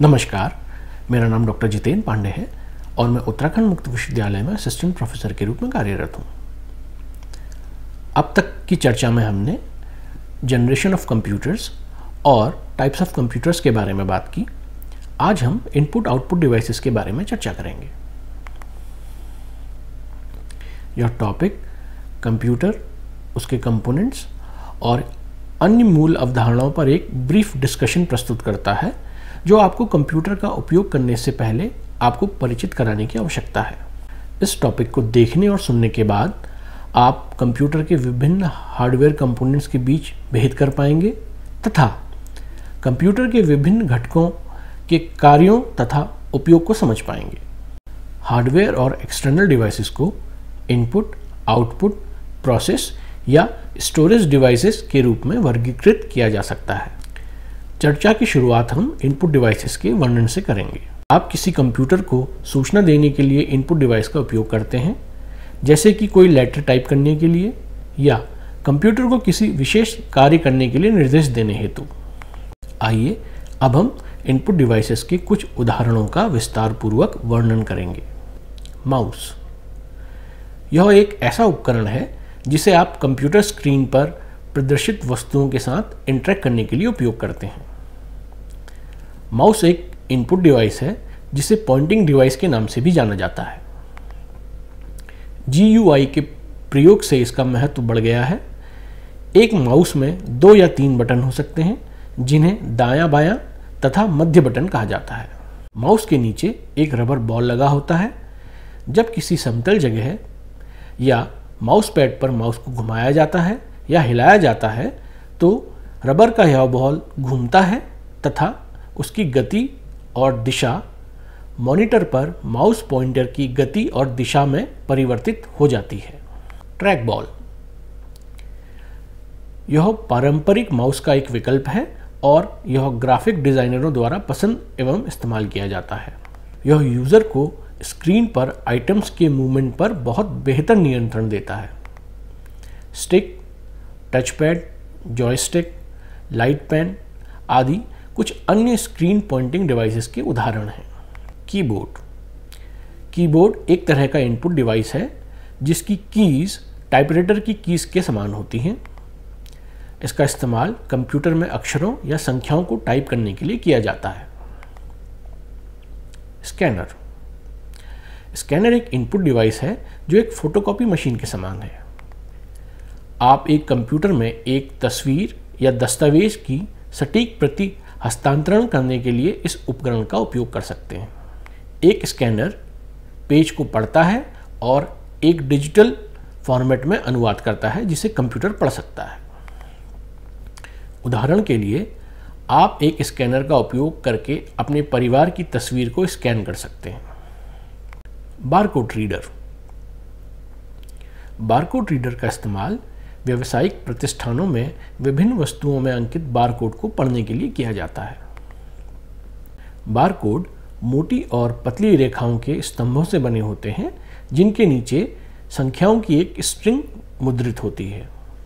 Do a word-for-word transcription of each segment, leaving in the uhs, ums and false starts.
नमस्कार, मेरा नाम डॉक्टर जितेंद्र पांडे है और मैं उत्तराखंड मुक्त विश्वविद्यालय में असिस्टेंट प्रोफेसर के रूप में कार्यरत हूँ। अब तक की चर्चा में हमने जनरेशन ऑफ कंप्यूटर्स और टाइप्स ऑफ कंप्यूटर्स के बारे में बात की। आज हम इनपुट आउटपुट डिवाइसेस के बारे में चर्चा करेंगे। यह टॉपिक कंप्यूटर, उसके कंपोनेंट्स और अन्य मूल अवधारणाओं पर एक ब्रीफ डिस्कशन प्रस्तुत करता है, जो आपको कंप्यूटर का उपयोग करने से पहले आपको परिचित कराने की आवश्यकता है। इस टॉपिक को देखने और सुनने के बाद आप कंप्यूटर के विभिन्न हार्डवेयर कंपोनेंट्स के बीच भेद कर पाएंगे तथा कंप्यूटर के विभिन्न घटकों के कार्यों तथा उपयोग को समझ पाएंगे। हार्डवेयर और एक्सटर्नल डिवाइसेस को इनपुट, आउटपुट, प्रोसेस या स्टोरेज डिवाइसेस के रूप में वर्गीकृत किया जा सकता है। चर्चा की शुरुआत हम इनपुट डिवाइसेस के वर्णन से करेंगे। आप किसी कंप्यूटर को सूचना देने के लिए इनपुट डिवाइस का उपयोग करते हैं, जैसे कि कोई लेटर टाइप करने के लिए या कंप्यूटर को किसी विशेष कार्य करने के लिए निर्देश देने हेतु। आइए अब हम इनपुट डिवाइसेस के कुछ उदाहरणों का विस्तार पूर्वक वर्णन करेंगे। माउस, यह एक ऐसा उपकरण है जिसे आप कंप्यूटर स्क्रीन पर प्रदर्शित वस्तुओं के साथ इंटरेक्ट करने के लिए उपयोग करते हैं। माउस एक इनपुट डिवाइस है जिसे पॉइंटिंग डिवाइस के नाम से भी जाना जाता है। जी यू आई के प्रयोग से इसका महत्व बढ़ गया है। एक माउस में दो या तीन बटन हो सकते हैं, जिन्हें दायां बायां तथा मध्य बटन कहा जाता है। माउस के नीचे एक रबर बॉल लगा होता है। जब किसी समतल जगह या माउस पैड पर माउस को घुमाया जाता है या हिलाया जाता है तो रबर का यह बॉल घूमता है तथा उसकी गति और दिशा मॉनिटर पर माउस पॉइंटर की गति और दिशा में परिवर्तित हो जाती है। ट्रैक बॉल, यह पारंपरिक माउस का एक विकल्प है और यह ग्राफिक डिजाइनरों द्वारा पसंद एवं इस्तेमाल किया जाता है। यह यूजर को स्क्रीन पर आइटम्स के मूवमेंट पर बहुत बेहतर नियंत्रण देता है। Stick, touchpad, joystick, light pen आदि कुछ अन्य स्क्रीन पॉइंटिंग डिवाइसेस के उदाहरण हैं। कीबोर्ड, कीबोर्ड एक तरह का इनपुट डिवाइस है जिसकी कीज टाइपराइटर की कीज के समान होती हैं। इसका इस्तेमाल कंप्यूटर में अक्षरों या संख्याओं को टाइप करने के लिए किया जाता है। स्कैनर, स्कैनर एक इनपुट डिवाइस है जो एक फोटोकॉपी मशीन के समान है। आप एक कंप्यूटर में एक तस्वीर या दस्तावेज की सटीक प्रति हस्तांतरण करने के लिए इस उपकरण का उपयोग कर सकते हैं। एक स्कैनर पेज को पढ़ता है और एक डिजिटल फॉर्मेट में अनुवाद करता है जिसे कंप्यूटर पढ़ सकता है। उदाहरण के लिए आप एक स्कैनर का उपयोग करके अपने परिवार की तस्वीर को स्कैन कर सकते हैं। बारकोड रीडर, बारकोड रीडर का इस्तेमाल व्यावसायिक प्रतिष्ठानों में विभिन्न वस्तुओं में अंकित बारकोड को पढ़ने के लिए किया जाता है। बारकोड मोटी और पतली रेखाओं के स्तंभों से बने होते हैं, जिनके नीचे संख्याओं की एक स्ट्रिंग मुद्रित होती है।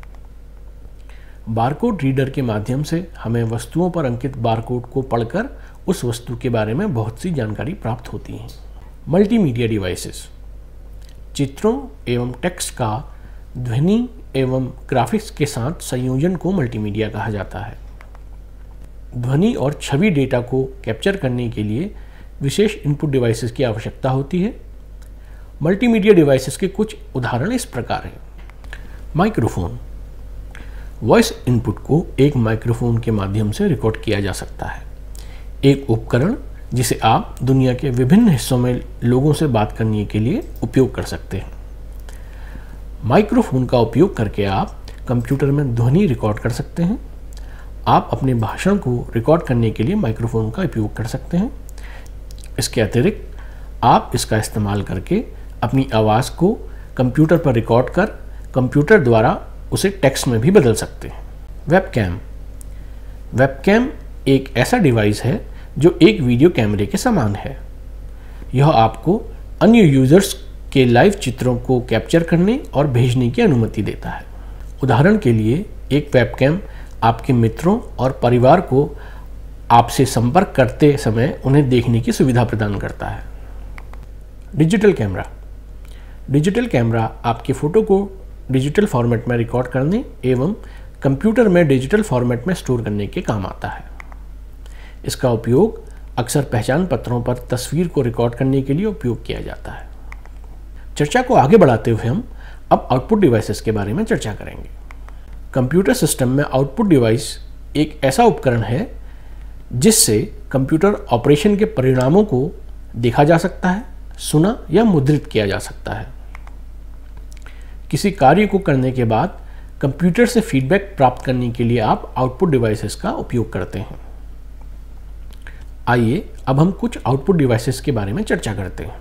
बारकोड रीडर के माध्यम से हमें वस्तुओं पर अंकित बारकोड को पढ़कर उस वस्तु के बारे में बहुत सी जानकारी प्राप्त होती है। मल्टीमीडिया डिवाइसेस, चित्रों एवं टेक्स्ट का ध्वनि एवं ग्राफिक्स के साथ संयोजन को मल्टीमीडिया कहा जाता है। ध्वनि और छवि डेटा को कैप्चर करने के लिए विशेष इनपुट डिवाइसेस की आवश्यकता होती है। मल्टीमीडिया डिवाइसेस के कुछ उदाहरण इस प्रकार हैं। माइक्रोफोन, वॉइस इनपुट को एक माइक्रोफोन के माध्यम से रिकॉर्ड किया जा सकता है। एक उपकरण जिसे आप दुनिया के विभिन्न हिस्सों में लोगों से बात करने के लिए उपयोग कर सकते हैं। माइक्रोफोन का उपयोग करके आप कंप्यूटर में ध्वनि रिकॉर्ड कर सकते हैं। आप अपने भाषण को रिकॉर्ड करने के लिए माइक्रोफोन का उपयोग कर सकते हैं। इसके अतिरिक्त आप इसका इस्तेमाल करके अपनी आवाज़ को कंप्यूटर पर रिकॉर्ड कर कंप्यूटर द्वारा उसे टेक्स्ट में भी बदल सकते हैं। वेबकैम, वेबकैम एक ऐसा डिवाइस है जो एक वीडियो कैमरे के समान है। यह आपको अन्य यूजर्स के लाइव चित्रों को कैप्चर करने और भेजने की अनुमति देता है। उदाहरण के लिए एक वेबकैम आपके मित्रों और परिवार को आपसे संपर्क करते समय उन्हें देखने की सुविधा प्रदान करता है। Digital camera. डिजिटल कैमरा आपके फ़ोटो को डिजिटल फॉर्मेट में रिकॉर्ड करने एवं कंप्यूटर में डिजिटल फॉर्मेट में स्टोर करने के काम आता है। इसका उपयोग अक्सर पहचान पत्रों पर तस्वीर को रिकॉर्ड करने के लिए उपयोग किया जाता है। चर्चा को आगे बढ़ाते हुए हम अब आउटपुट डिवाइसेस के बारे में चर्चा करेंगे। कंप्यूटर सिस्टम में आउटपुट डिवाइस एक ऐसा उपकरण है जिससे कंप्यूटर ऑपरेशन के परिणामों को देखा जा सकता है, सुना या मुद्रित किया जा सकता है। किसी कार्य को करने के बाद कंप्यूटर से फीडबैक प्राप्त करने के लिए आप आउटपुट डिवाइसेस का उपयोग करते हैं। आइए अब हम कुछ आउटपुट डिवाइसेस के बारे में चर्चा करते हैं।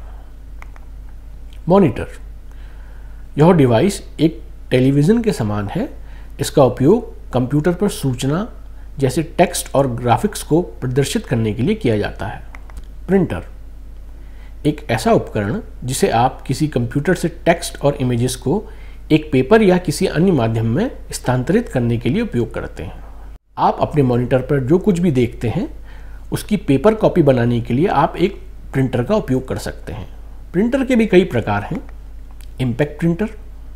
मॉनिटर। यह डिवाइस एक टेलीविज़न के समान है। इसका उपयोग कंप्यूटर पर सूचना जैसे टेक्स्ट और ग्राफिक्स को प्रदर्शित करने के लिए किया जाता है। प्रिंटर एक ऐसा उपकरण जिसे आप किसी कंप्यूटर से टेक्स्ट और इमेजेस को एक पेपर या किसी अन्य माध्यम में स्थानांतरित करने के लिए उपयोग करते हैं। आप अपने मॉनिटर पर जो कुछ भी देखते हैं उसकी पेपर कॉपी बनाने के लिए आप एक प्रिंटर का उपयोग कर सकते हैं। प्रिंटर के भी कई प्रकार हैं। Impact printer.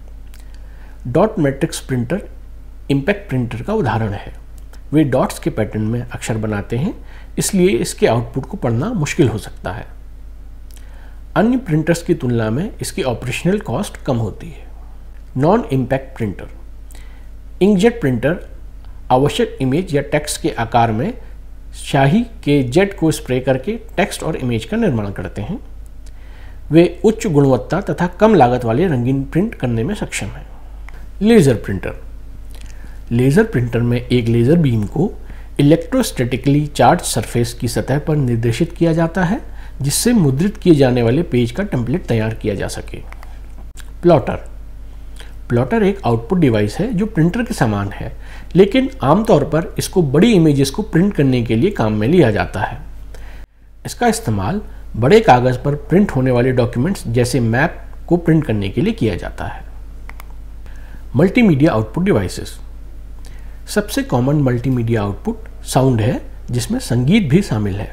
Dot matrix printer impact printer का उदाहरण है। वे डॉट्स के पैटर्न में अक्षर बनाते हैं, इसलिए इसके आउटपुट को पढ़ना मुश्किल हो सकता है। अन्य प्रिंटर्स की तुलना में इसकी ऑपरेशनल कॉस्ट कम होती है। Non impact printer. Inkjet printer आवश्यक इमेज या टेक्स्ट के आकार में स्याही के जेट को स्प्रे करके टेक्स्ट और इमेज का निर्माण करते हैं। वे उच्च गुणवत्ता तथा कम लागत वाले रंगीन प्रिंट करने में सक्षम हैं। Laser printer. लेज़र प्रिंटर में एक लेज़र बीम को इलेक्ट्रोस्टैटिकली चार्ज सरफेस की सतह पर निर्देशित किया जाता है जिससे मुद्रित किए जाने वाले पेज का टेम्पलेट तैयार किया जा सके। प्लॉटर। प्लॉटर एक आउटपुट डिवाइस है जो प्रिंटर के समान है, लेकिन आमतौर पर इसको बड़ी इमेजेस को प्रिंट करने के लिए काम में लिया जाता है। इसका इस्तेमाल बड़े कागज़ पर प्रिंट होने वाले डॉक्यूमेंट्स जैसे मैप को प्रिंट करने के लिए किया जाता है। Multimedia output devices. सबसे कॉमन मल्टीमीडिया आउटपुट साउंड है जिसमें संगीत भी शामिल है।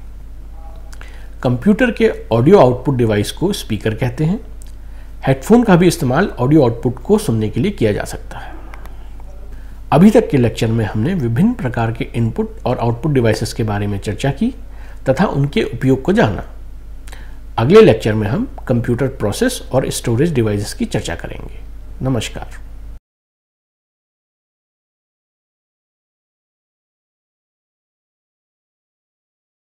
कंप्यूटर के ऑडियो आउटपुट डिवाइस को स्पीकर कहते हैं। हेडफोन का भी इस्तेमाल ऑडियो आउटपुट को सुनने के लिए किया जा सकता है। अभी तक के लेक्चर में हमने विभिन्न प्रकार के इनपुट और आउटपुट डिवाइसेस के बारे में चर्चा की तथा उनके उपयोग को जाना। अगले लेक्चर में हम कंप्यूटर प्रोसेस और स्टोरेज डिवाइसेस की चर्चा करेंगे। नमस्कार।